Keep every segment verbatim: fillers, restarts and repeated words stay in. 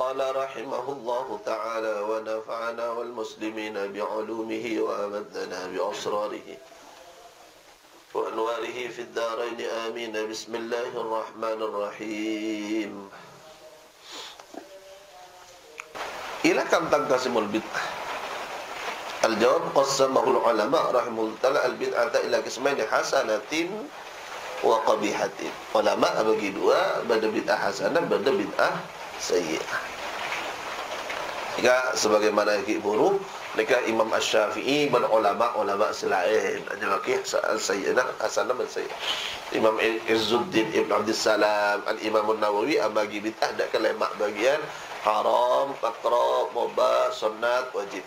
قال رحمه الله تعالى ونفعنا والمسلمين بعلومه وأمدنا بأسراره وأنواره في الدارين آمين. بسم الله الرحمن الرحيم. إلى كم تنقسم البدعة؟ الجواب قسمه العلماء رحمه الله تعالى البدعة إلى قسمين حسنة وقبيحة. Ulama bagi dua, pada bid'ah hasanah, pada bid'ah sayyi'ah. Jika sebagaimana yang buruk, mereka Imam Asy-Syafi'i dan ulama-ulama selain ada lagi sayyi'ah hasanah dan sayyi'ah. Imam Izzuddin Ibn Abdussalam, Al-Imam An-Nawawi bagi bid'ah dak kelemak bagian haram, makruh, mubah, sunnat, wajib.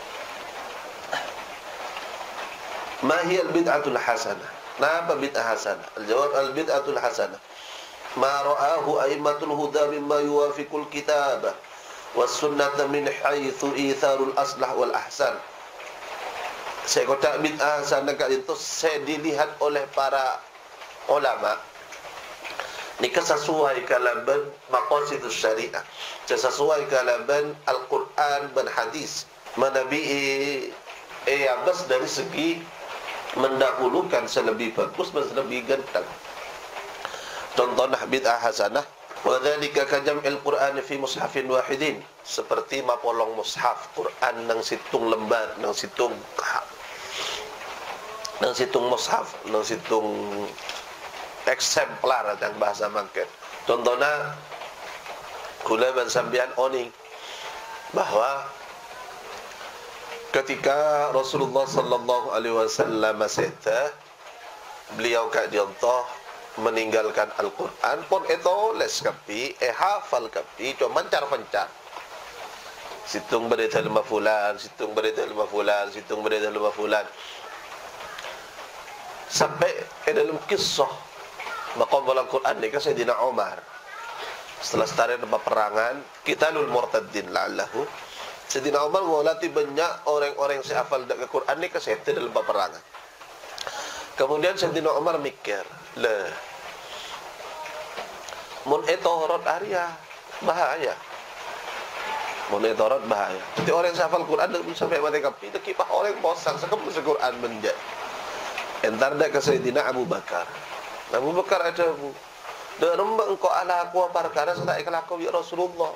Ma hiya al-bid'atul hasanah? Napa bid'ah hasanah? Al-jawab al-bid'atul hasanah ma ra'ahu a'immatul huda mimma yuwafiqul kitabah was sunnata min haitsu itharul aslah wal ahsan. Saya kata bid'ah hasanah kat itu saya dilihat oleh para ulama ni sesuai kalaban maqasidus syariah, sesuai kalaban Al-Quran dan hadis, manabi eh abas dari segi mendahulukan selebih bagus dan selebih ganteng. Contohnya bid'ah hasanah wa dzalika ka jam'il Qur'an fi mushafin wahidin, seperti mapolong mushaf Quran nang situng lembar, nang situng nang situng mushaf, nang situng eksemplar yang bahasa mangke. Contohnya kula ban sampean oning bahwa ketika Rasulullah sallallahu alaihi wasallam maseta, beliau kat jontoh meninggalkan Al-Quran pun itu les kapi, eh hafal kapi, cuma mencar-mencar. Situng berita lima fulan, situng berita lima fulan, situng berita lima fulan. Sampai eh dalam kisah maqam Al-Quran ni kan Sayyidina Umar. Setelah setara dalam peperangan, Qitalul Murtaddin la'allahu, Sayyidina Umar mengulati banyak orang-orang yang hafal dari Quran ni kesehatan dalam peperangan. Kemudian Sayyidina Umar mikir, le, mun etorat Arya bahaya, mun etorat bahaya. Jadi orang yang hafal Quran sampai mati kapi, itu kipah orang bosan sekepul Quran menjadi. Entar dah ke Sayyidina Abu Bakar. Abu Bakar ada bu, dah rembang kau ala aku perkara setelah ikhlas kau ya Rasulullah.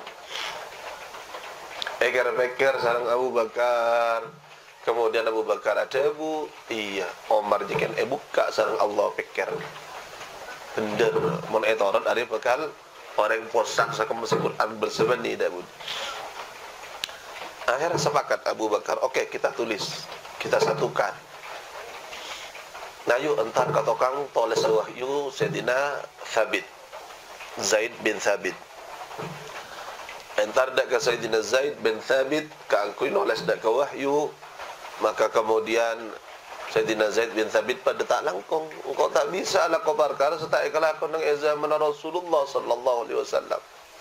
Pikir-pikir sarang Abu Bakar. Kemudian Abu Bakar ada bu, iya Omar jikan eh buka sarang Allah pikir bener mun etorat ari bakal orang posak sakem Quran bersebeni dak bu. Akhirnya sepakat Abu Bakar, oke okay, kita tulis, kita satukan. Nah yuk entar kata kang tulis wahyu Sayyidina Thabit, Zaid bin Thabit. Entar dak ke Sayyidina Zaid bin Thabit keangkui nulis dak ke wahyu, maka kemudian Sayyidina Zaid bin Thabit pada tak langkung, engkau tak bisa lah kau perkara serta ikhlas nang zaman Rasulullah sallallahu alaihi wasallam.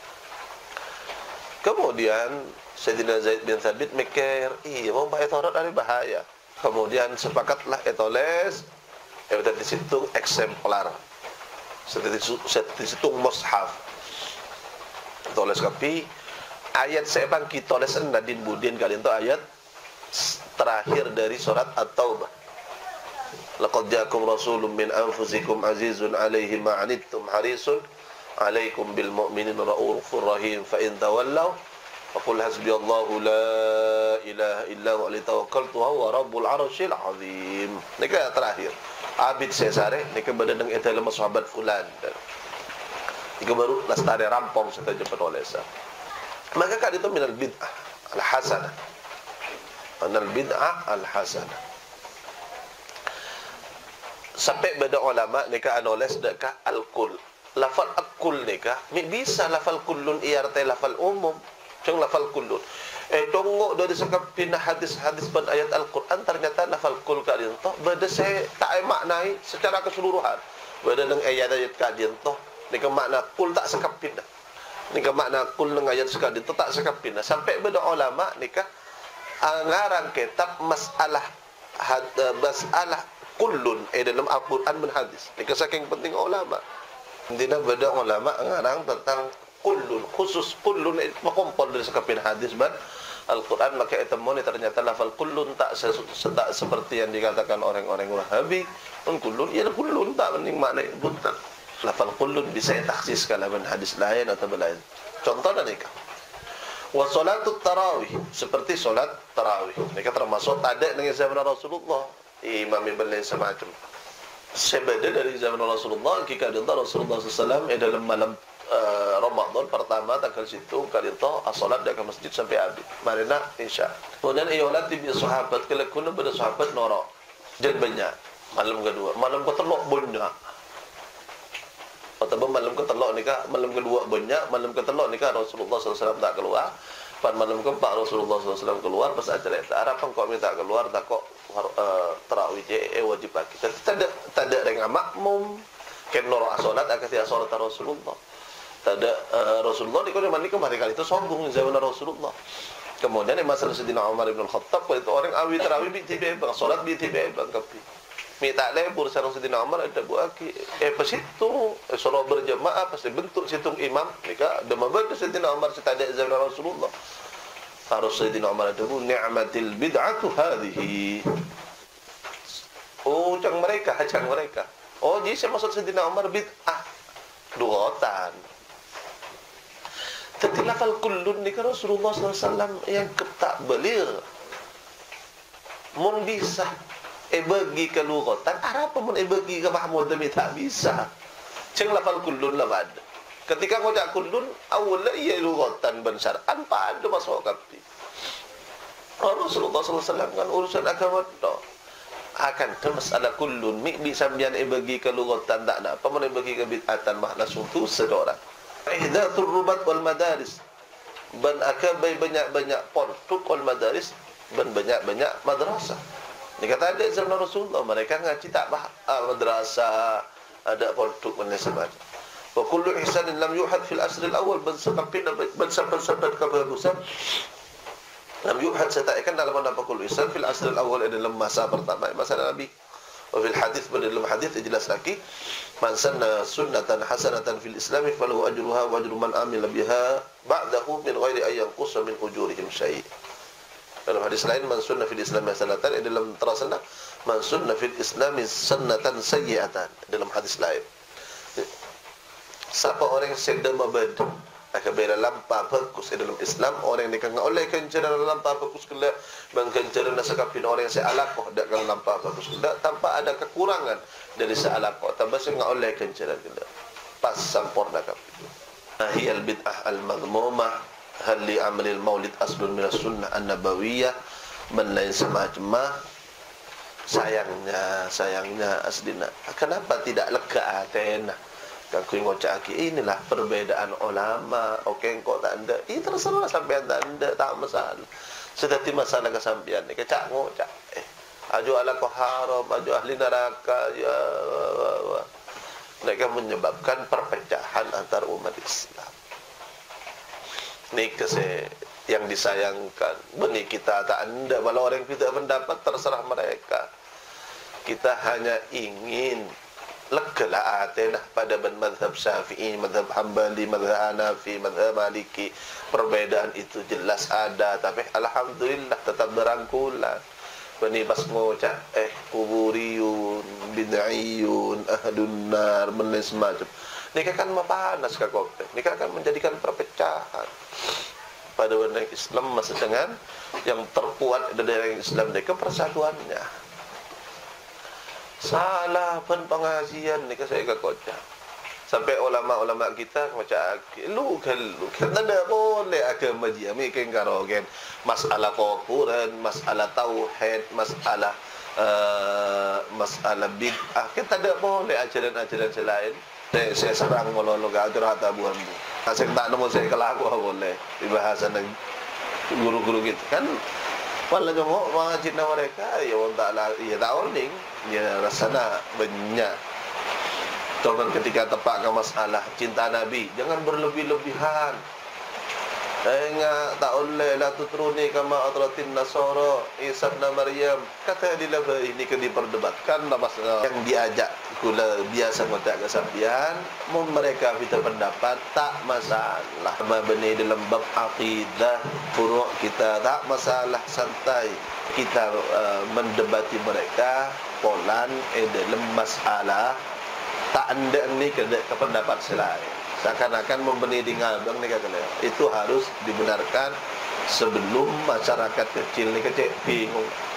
Kemudian Sayyidina Zaid bin Thabit mikir, iya mau bahaya Taurat dari bahaya. Kemudian sepakatlah etoles, eta di situ eksemplar, di situ mushaf. Tulis kapi ayat sebang kita lesen Nadin Budin kalian tu ayat terakhir dari surat At-Taubah. Laqad ja'akum rasulun min anfusikum azizun 'alaihi ma 'anittum harisun 'alaikum bil mu'minina raufur rahim fa in tawallaw faqul hasbiyallahu la ilaha illa huwa alayhi tawakkaltu wa huwa rabbul 'arsyil 'azim. Nika terakhir. Abid sesare nika badang eta lama sahabat fulan. Nika baru lastare rampong setaja penulisan. Maka kan itu minal bid'ah al-hasanah. Minal bid'ah al-hasanah. Sampai beda ulama nika anoles deka al-kul. Lafal al-kul nika bisa lafal kullun iarte lafal umum. Cung lafal kullun. Eh tunggu dari sekap pindah hadis-hadis pada ayat Al-Quran ternyata lafal kul kalian toh beda saya tak maknai secara keseluruhan. Beda dengan ayat-ayat kalian toh nika makna kul tak sekap pindah. Nika makna kul dengan ayat sekalian itu tak sekap pindah. Sampai beda ulama nika ngarang kitab masalah had, masalah kullun eh dalam Al-Quran dan hadis. Nika saking penting ulama. Intinya beda ulama ngarang tentang kullun, khusus kullun makompol dari sekapin hadis ban Al-Quran, maka etemu ni ternyata lafal kullun tak, tak seperti yang dikatakan orang-orang Wahabi. Pun kullun, ya kullun tak mending makna buntan. Lafal kullun bisa taksis kalaban hadis lain atau lain. Contohnya nikah. Wa salatut tarawih, seperti solat tarawih. Nikah termasuk tak ada dengan zaman Rasulullah. Imam Ibn lain semacam. Sebeda dari zaman Rasulullah, jika ada Rasulullah sallallahu alaihi wasallam dalam malam Uh, Ramadan pertama tanggal situ kali itu as-salat ke masjid sampai habis. Marina insya. Kemudian iyolat di sahabat kelakuna pada sahabat noro. Jadi banyak. Malam kedua, malam ketelok banyak. Atau malam ketelok nikah, malam kedua banyak, malam ketelok nikah Rasulullah sallallahu alaihi wasallam tak keluar. Pada malam keempat Rasulullah sallallahu alaihi wasallam keluar pas acara itu. Harapan kok minta keluar tak kok uh, tarawih je eh, wajib bagi. Tak ada tak ada dengan makmum. Ken noro as-salat akati as-salat Rasulullah. Tada uh, Rasulullah dikau mandi kemarin kali itu sombong zaman Rasulullah. Kemudian yang masalah Sayyidina Umar bin Al-Khattab kalau itu orang awi tarawih bi tiba bang salat bi tiba bang kapi. Minta lebur sareng Sayyidina Umar ada buat aki. Eh pas itu eh, suruh berjamaah pasti bentuk situng imam nikah dema benda Sayyidina Umar setada zaman Rasulullah. Harus Sayyidina Umar ada bu ni'matil bid'atu hadhihi. Oh cang mereka, cang mereka. Oh jadi saya maksud Sayyidina Umar bid'ah duotan. Tapi lafal kullun ni kan Rasulullah sallallahu alaihi wasallam yang tak belir. Mun bisa eh bagi ke lugatan, apa mun eh bagi ke Mahmud demi tak bisa. Ceng lafal kullun lah bad. Ketika ngojak kullun, awalnya iya lugatan ban syar'an pada masuk kapi. Rasulullah sallallahu alaihi wasallam kan urusan agama tu. Akan tu masalah kullun mi bisa bian eh bagi ke lugatan tak nak. Apa mun eh bagi ke bid'atan makna suntu sedorang. Ihdatul rubat wal madaris ban akabai banyak-banyak pondok wal madaris ban banyak-banyak madrasah. Ni kata ada zaman Rasulullah mereka ngaji tak bah madrasah ada pondok dan sebagainya. Wa kullu ihsanin lam yuhad fil asr al awal ban sabaqin ban sabab kebagusan lam yuhad sata'ikan dalam apa kullu ihsan fil asr al awal dalam masa pertama masa Nabi. Wa fil hadis dalam hadis jelas lagi man sanna sunnatan hasanatan fil islam falahu ajruha wa ajru man amila biha ba'dahu min ghairi ay yanqusa min ujurihim syai'. Dalam hadis lain man sunna fil islam hasanatan dalam terasana man sunna fil islam sunnatan sayyi'atan dalam hadis lain. Siapa orang yang sedang mabad akabira lampa bagus dalam Islam orang yang kang oleh kencara lampa bagus kala bang kencara nasakapin orang yang sealakoh dak kang lampa bagus kala tanpa ada kekurangan dari sealakoh tambah sing oleh kencara kala pas sempurna kapin. Hiyal bid'ah al-madhmumah hal li amalil maulid aslun min as-sunnah an-nabawiyah man lain semacam sayangnya sayangnya aslina kenapa tidak lega atena kan ku ngocak aki inilah perbedaan ulama. Okey engkau tak ada ini terserah sampean tak ada tak masalah sedati masalah kesampian ni kecak ngocak eh aju ala ko haram aju ahli neraka ya mereka menyebabkan perpecahan antar umat Islam. Ni kese yang disayangkan beni kita tak ada walau orang kita pendapat terserah mereka. Kita hanya ingin legalah atenah pada ben mazhab Syafi'i, mazhab Hambali, mazhab Hanafi, mazhab Maliki. Perbedaan itu jelas ada tapi alhamdulillah tetap berangkulan. Bani bas ngocak eh kuburiyun, bid'iyun, ahlun nar, dan semacam. Ini kan mapanas ka kopi. Ini akan menjadikan perpecahan pada orang Islam masa dengan yang terkuat dari Islam mereka persatuannya. Salah pun pengajian ni saya kekocak. Sampai ulama-ulama kita macam lu kan lu kan ada boleh agama dia mikir karogen masalah kuburan, masalah tauhid, masalah uh, masalah bid'ah kita ada boleh ajaran-ajaran selain. Saya, saya serang mololo gadur hata buan bu. Saya tak nemu saya kelaku boleh di bahasa guru-guru gitu kan. Walau jomok mengajin mereka, ya orang tak lah, ya tak oning, ya rasanya banyak. Contoh ketika tepakkan masalah cinta Nabi, jangan berlebih-lebihan. Enggak tak oleh la tutruni kama atratin nasara Isa bin Maryam. Kata di level ini kan diperdebatkan masalah yang diajak kula biasa kontak ke sampean, mun mereka kita pendapat tak masalah. Mabni dalam bab akidah furu' kita tak masalah, santai. Kita uh, mendebati mereka polan eh dalam masalah tak anda ni ke ke pendapat selain. Seakan-akan memberi dengan abang ni kata itu harus dibenarkan sebelum masyarakat kecil ni kecil bingung.